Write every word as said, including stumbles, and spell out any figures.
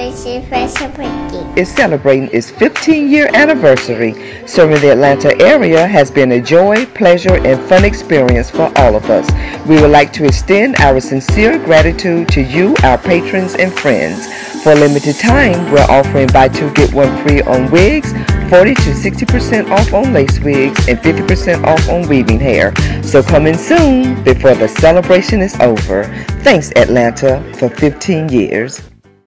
Celebration Special Birthday. is celebrating its fifteen-year anniversary. Serving the Atlanta area has been a joy, pleasure, and fun experience for all of us. We would like to extend our sincere gratitude to you, our patrons and friends. For a limited time, we're offering buy two get one free on wigs, forty to sixty percent off on lace wigs, and fifty percent off on weaving hair. So come in soon before the celebration is over. Thanks, Atlanta, for fifteen years.